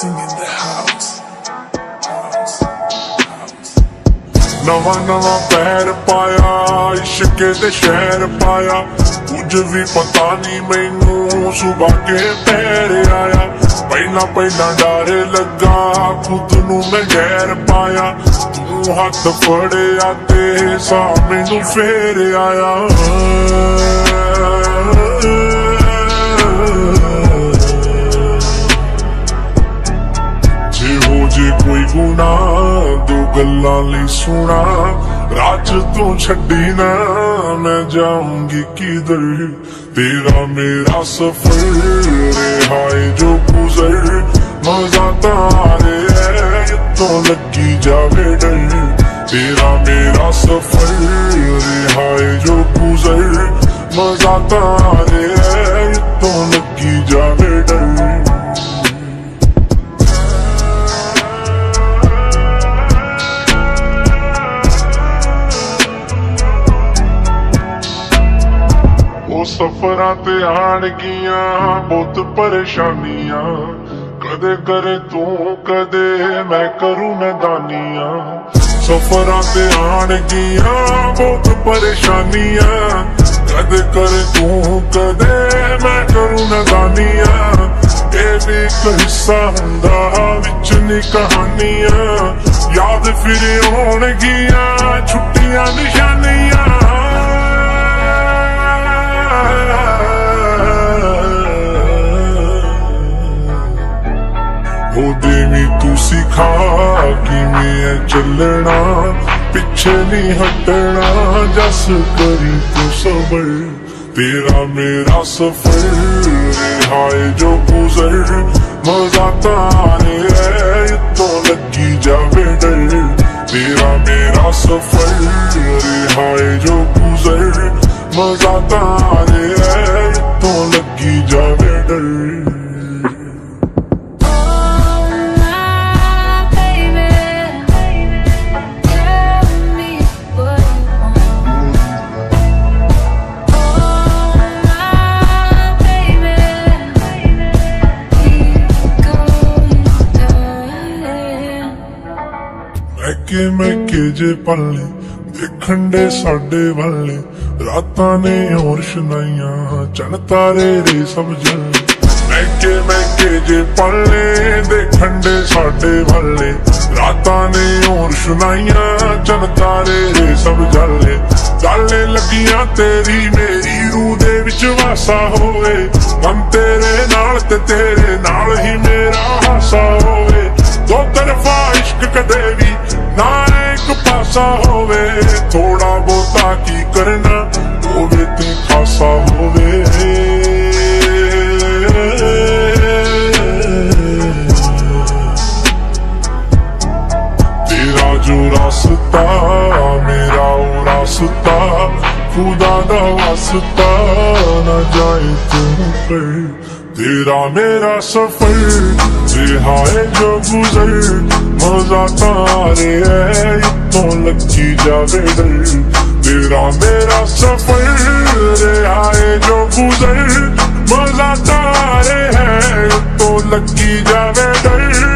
नवा नवा पैर पाया इश्क दे शहर पाया, कुछ भी पता नहीं मैनू सुबह के पैर आया। पहला पहला डर लगा खुद नू मैं गैर पाया, तू हाथ फड़िया ते सा मैनू फेर आया। जे कोई गुना दो गल्लां लई सुना, राज तो छड्डी ना मैं जाऊंगी किधर। तेरा मेरा सफर हाय जो गुजर, मजा तारे है तो लगी जावे डर। तेरा मेरा सफर हाय जो गुजर, मजा तारे है तो लगी जावे डर। सफरां ते आणगियां बहुत परेशानियां, कदे करे तू कदे मैं करूं नदानियां। सफरां ते आणगियां बहुत परेशानियां, कदे करे तू कदे मैं करूं नदानियां। ये भी एक हिस्सा हुंदा विच नी कहानियां, याद फिर आउणगियां छुट्टियां निशानियां। हो देवी तू सिखा किवें चलना, पिछे नहीं हटना जस करी तू सबर। तेरा मेरा सफर हाय जो गुजर, मजा तारे है तो लगी जावे डर। तेरा मेरा सफर हाय जो गुजर, मजा तारे है तो लगी जावे डर। मैके जे पले देखण दे साडे वाले, रातां ने और शनाइयां चन तारे रे सब जल। मैके जे पले देखण दे साडे वाले, रातां ने और शनाइयां चन तारे रे सब जले। गल लगियां तेरी मेरी रूह दे विच वासा होवे, मन तेरे नाल ते तेरे नाल ही मेरा हासा होवे। दो तरफा इश्क कदे भी ना एक पासा होवे, थोड़ा बहुता की करना होवे ते खासा होवे। तेरा जो रास्ता मेरा वो रास्ता, खुदा दा वास्ता न जाए तुम पर। तेरा मेरा सफर हाय जो गुजर, मजा तारे है तो लगी जावे डर। तेरा मेरा सफर हाय जो गुजर, मजा तारे है तो लगी जावे डर।